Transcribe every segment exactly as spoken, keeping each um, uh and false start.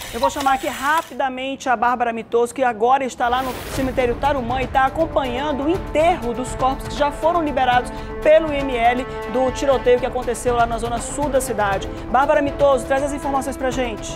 Eu vou chamar aqui rapidamente a Bárbara Mitoso, que agora está lá no cemitério Tarumã e está acompanhando o enterro dos corpos que já foram liberados pelo I M L do tiroteio que aconteceu lá na zona sul da cidade. Bárbara Mitoso, traz as informações pra gente.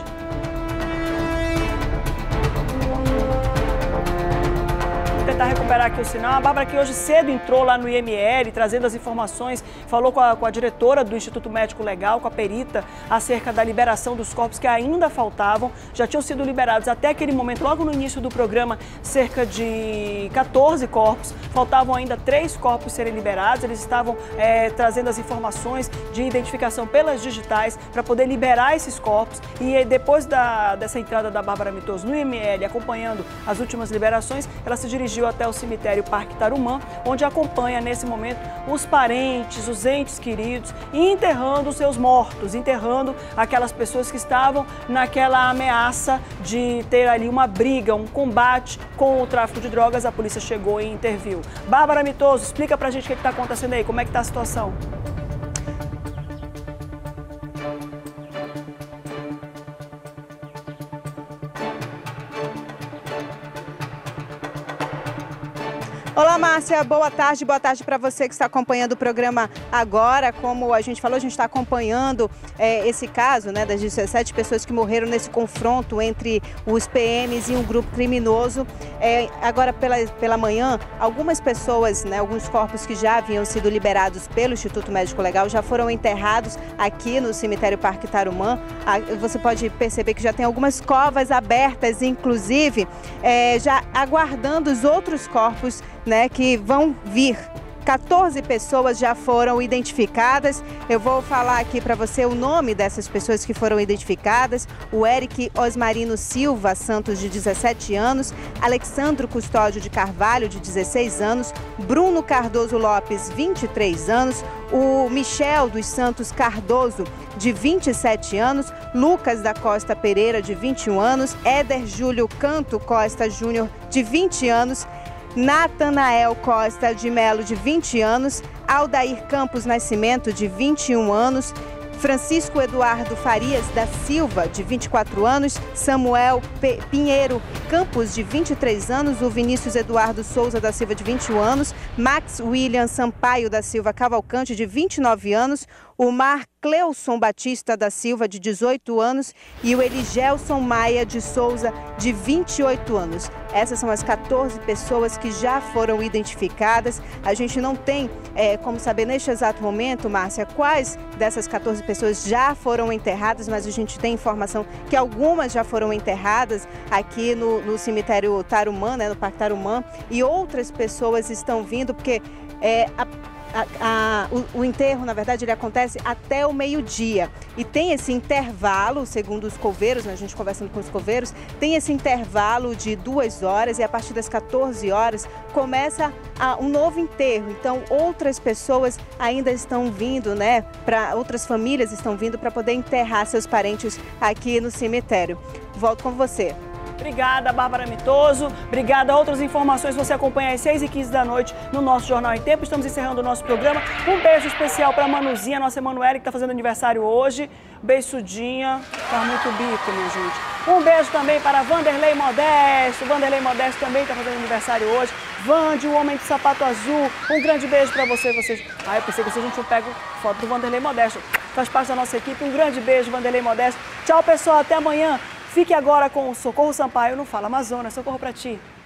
Tentar recuperar aqui o sinal. A Bárbara, que hoje cedo entrou lá no I M L, trazendo as informações, falou com a, com a diretora do Instituto Médico Legal, com a perita, acerca da liberação dos corpos que ainda faltavam. Já tinham sido liberados até aquele momento, logo no início do programa, cerca de quatorze corpos. Faltavam ainda três corpos serem liberados. Eles estavam é, trazendo as informações de identificação pelas digitais para poder liberar esses corpos. E depois da, dessa entrada da Bárbara Mitoso no I M L, acompanhando as últimas liberações, ela se dirigiu até o cemitério Parque Tarumã, onde acompanha nesse momento os parentes, os entes queridos, e enterrando os seus mortos, enterrando aquelas pessoas que estavam naquela ameaça de ter ali uma briga, um combate com o tráfico de drogas. A polícia chegou e interviu. Bárbara Mitoso, explica pra gente o que está acontecendo aí, como é que está a situação? Olá, Márcia, boa tarde, boa tarde para você que está acompanhando o programa agora. Como a gente falou, a gente está acompanhando é, esse caso, né, das dezessete pessoas que morreram nesse confronto entre os P Ms e um grupo criminoso. É, agora pela, pela manhã, algumas pessoas, né, alguns corpos que já haviam sido liberados pelo Instituto Médico Legal já foram enterrados aqui no cemitério Parque Tarumã. Ah, você pode perceber que já tem algumas covas abertas, inclusive, é, já aguardando os outros corpos, né, que vão vir. quatorze pessoas já foram identificadas. Eu vou falar aqui para você o nome dessas pessoas que foram identificadas: o Eric Osmarino Silva Santos, de dezessete anos, Alexandro Custódio de Carvalho, de dezesseis anos, Bruno Cardoso Lopes, vinte e três anos, o Michel dos Santos Cardoso, de vinte e sete anos, Lucas da Costa Pereira, de vinte e um anos, Éder Júlio Canto Costa Júnior, de vinte anos, Natanael Costa de Melo, de vinte anos, Aldair Campos Nascimento, de vinte e um anos, Francisco Eduardo Farias da Silva, de vinte e quatro anos, Samuel P. Pinheiro Campos, de vinte e três anos, o Vinícius Eduardo Souza da Silva, de vinte e um anos, Max William Sampaio da Silva Cavalcante, de vinte e nove anos, o Mar Cleuson Batista da Silva, de dezoito anos, e o Eligelson Maia de Souza, de vinte e oito anos. Essas são as quatorze pessoas que já foram identificadas. A gente não tem é, como saber neste exato momento, Márcia, quais dessas quatorze pessoas já foram enterradas, mas a gente tem informação que algumas já foram enterradas aqui no, no cemitério Tarumã, né, no Parque Tarumã, e outras pessoas estão vindo, porque é, a A, a, o, o enterro, na verdade, ele acontece até o meio-dia. E tem esse intervalo, segundo os coveiros, né, a gente conversando com os coveiros, tem esse intervalo de duas horas, e a partir das quatorze horas começa a, um novo enterro. Então, outras pessoas ainda estão vindo, né, pra, outras famílias estão vindo para poder enterrar seus parentes aqui no cemitério. Volto com você. Obrigada, Bárbara Mitoso. Obrigada. Outras informações você acompanha às seis e quinze da noite no nosso Jornal em Tempo. Estamos encerrando o nosso programa. Um beijo especial para a Manuzinha, nossa Emanuele, que está fazendo aniversário hoje. Beijudinha. Tá muito bico, minha gente. Um beijo também para Vanderlei Modesto. Vanderlei Modesto também está fazendo aniversário hoje. Vande, o homem de sapato azul. Um grande beijo para você. Vocês... Ah, eu pensei que vocês não tinham pego foto do Vanderlei Modesto. Faz parte da nossa equipe. Um grande beijo, Vanderlei Modesto. Tchau, pessoal. Até amanhã. Fique agora com o Socorro Sampaio no Fala Amazonas. Socorro pra ti.